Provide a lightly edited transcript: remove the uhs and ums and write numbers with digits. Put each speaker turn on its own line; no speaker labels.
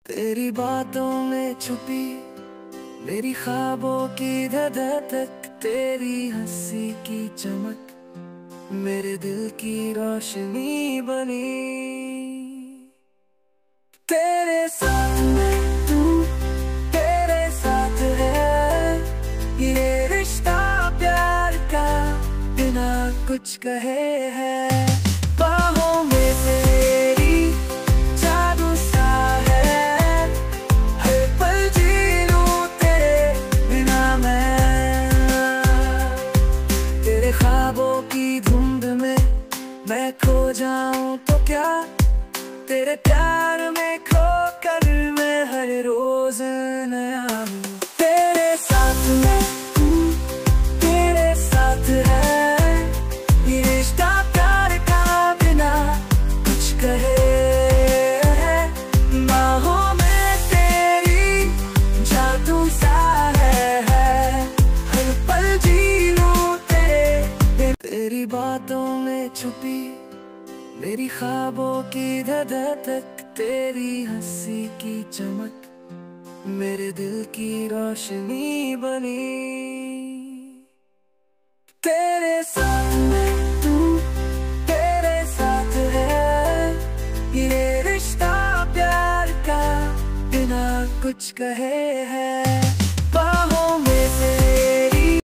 तेरी बातों में छुपी मेरी ख्वाबों की धधक, तेरी हंसी की चमक मेरे दिल की रोशनी बनी। तेरे साथ मैं हूँ, तेरे साथ है ये रिश्ता प्यार का, बिना कुछ कहे है। बाहों में तेरी जादू सा है, हर पल जी लूं तेरे बिना मैं। तेरे ख्वाबों की धुंध में मैं खो जाऊं तो क्या, तेरे प्यार में खोकर मैं हर रोज नया हूँ। तेरे साथ मैं हूँ, तेरे साथ है ये रिश्ता प्यार का, बिना कुछ कहे है। बाहों में तेरी जादू सा है, हर पल जी लूं तेरे। तेरी बातों में छुपी मेरी ख्वाबों की धधक, तेरी हंसी की चमक मेरे दिल की रोशनी बनी। तेरे साथ मैं हूँ, तेरे साथ है ये रिश्ता प्यार का, बिना कुछ कहे है।